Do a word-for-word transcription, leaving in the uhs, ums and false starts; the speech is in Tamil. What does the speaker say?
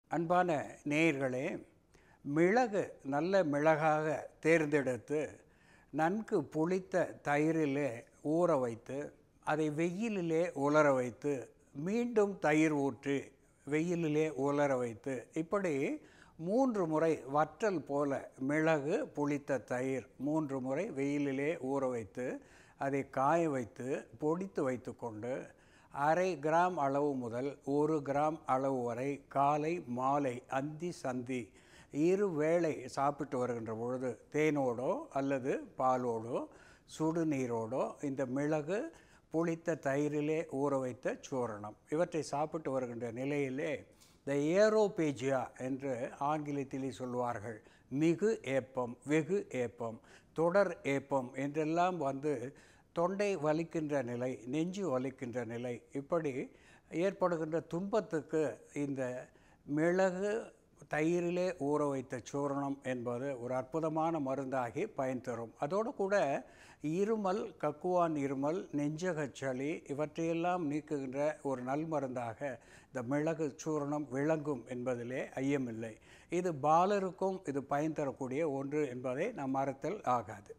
அன்பான நேயர்களே, மிளகு நல்ல மிளகாக தேர்ந்தெடுத்து நன்கு புளித்த தயிரிலே ஊற வைத்து அதை வெயிலிலே உலர வைத்து மீண்டும் தயிர் ஊற்றி வெயிலிலே உலர வைத்து இப்படி மூன்று முறை வற்றல் போல மிளகு புளித்த தயிர் மூன்று முறை வெயிலிலே ஊற வைத்து அதை காய வைத்து பொடித்து வைத்து கொண்டு அரை கிராம் அளவு முதல் ஒரு கிராம் அளவு வரை காலை மாலை அந்தி சந்தி இரு வேளை சாப்பிட்டு வருகின்ற பொழுது தேனோடோ அல்லது பாலோடோ சுடுநீரோடோ இந்த மிளகு புளித்த தயிரிலே ஊற வைத்த சூரணம் இவற்றை சாப்பிட்டு வருகின்ற நிலையிலே இந்த ஏரோபேஜியா என்று ஆங்கிலத்திலே சொல்வார்கள். மிகு ஏப்பம், வெகு ஏப்பம், தொடர் ஏப்பம் என்றெல்லாம் வந்து தொண்டை வலிக்கின்ற நிலை, நெஞ்சு வலிக்கின்ற நிலை, இப்படி ஏற்படுகின்ற துன்பத்துக்கு இந்த மிளகு தயிரிலே ஊற வைத்த சூரணம் என்பது ஒரு அற்புதமான மருந்தாகி பயன் தரும். அதோடு கூட இருமல், கக்குவான் இருமல், நெஞ்சகச் சளி இவற்றையெல்லாம் நீக்குகின்ற ஒரு நல் மருந்தாக இந்த மிளகு சூரணம் விளங்கும் என்பதிலே ஐயமில்லை. இது பாலருக்கும் இது பயன் தரக்கூடிய ஒன்று என்பதை நாம் மறத்தல் ஆகாது.